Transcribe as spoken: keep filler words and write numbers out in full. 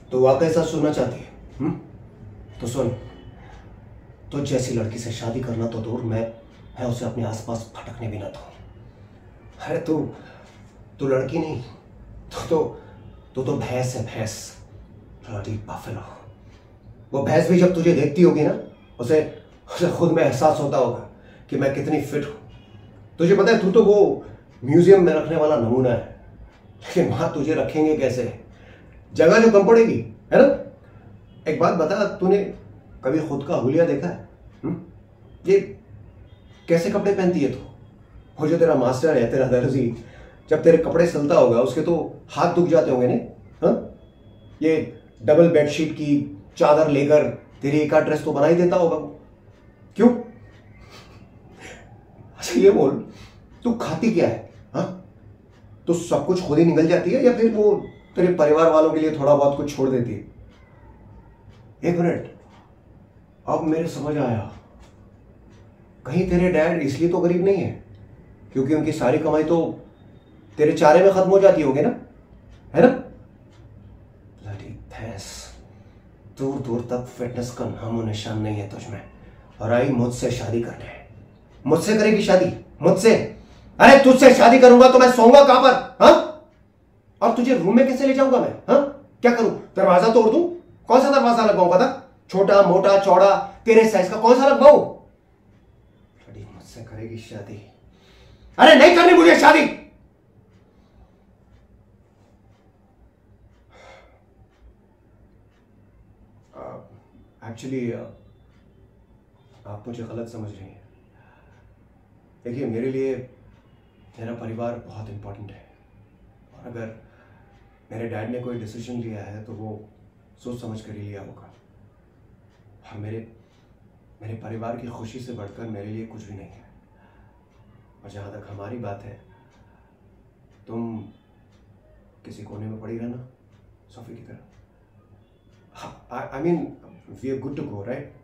तो वाकई सच सुनना चाहती है? हम्म? तो सुन, तो जैसी लड़की से शादी करना तो दूर, मैं मैं उसे अपने आसपास भटकने भी ना दूं। अरे तू तू लड़की नहीं, तो तो तू तो भैंस है, भैंस। Bloody buffalo. वो भैंस भी जब तुझे देखती होगी ना, उसे उसे खुद में एहसास होता होगा कि मैं कितनी फिट हूं। तुझे पता है, तू तो वो म्यूजियम में रखने वाला नमूना है, लेकिन वहां तुझे रखेंगे कैसे? जगह जो कम पड़ेगी, है ना? एक बात बता, तूने कभी खुद का हुलिया देखा है? हुँ? ये कैसे कपड़े पहनती है तू? वो जो तेरा मास्टर है, तेरा दर्जी, जब तेरे कपड़े सिलता होगा उसके तो हाथ दुख जाते होंगे नहीं? हाँ? ये डबल बेडशीट की चादर लेकर तेरी एक आध ड्रेस तो बना ही देता होगा। क्यों? अच्छा ये बोल, तू खाती क्या है? हाँ? तो सब कुछ खुद ही निकल जाती है या फिर वो तेरे परिवार वालों के लिए थोड़ा बहुत कुछ छोड़ देती है? एक मिनट, अब मेरे समझ आया। कहीं तेरे डैड इसलिए तो गरीब नहीं है क्योंकि उनकी सारी कमाई तो तेरे चारे में खत्म हो जाती होगी ना, है ना? ब्लडी भैंस, दूर दूर तक फिटनेस का नामो निशान नहीं है तुझमें, और आई मुझसे शादी करने। मुझसे करेगी शादी? मुझसे? अरे तुझसे शादी करूंगा तो मैं सोऊंगा कहां पर? हाँ? और तुझे रूम में कैसे ले जाऊंगा मैं? हाँ? क्या करूं? दरवाजा तोड़ दूं? कौन सा दरवाजा लगवाऊं? पता, छोटा मोटा चौड़ा तेरे साइज का कौन सा लगवाऊं? मुझसे करेगी शादी? अरे नहीं करनी मुझे शादी। एक्चुअली uh, uh, आप मुझे गलत समझ रही हैं। देखिए, मेरे लिए मेरा परिवार बहुत इंपॉर्टेंट है, और अगर मेरे डैड ने कोई डिसीजन लिया है तो वो सोच समझ कर ही लिया होगा। और मेरे मेरे परिवार की खुशी से बढ़कर मेरे लिए कुछ भी नहीं है। और जहाँ तक हमारी बात है, तुम किसी कोने में पड़ी रहना, सोफी की तरह। I mean we are good to go, right?